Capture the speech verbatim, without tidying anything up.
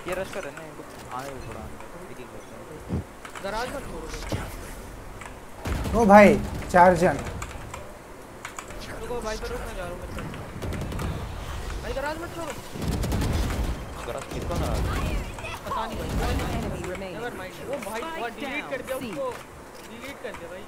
ये रश कर रहे हैं इनको आने दो थोड़ा एक एक करते हैं गराज मत छोड़ो ओ भाई चार जन रुको भाई पर रुक मैं जा रहा हूं मेरे पास भाई गराज मत छोड़ो गराज किसका गराज पता नहीं भाई नेवर माइंड वो भाई वो डिलीट कर दिया उसको डिलीट कर दिया भाई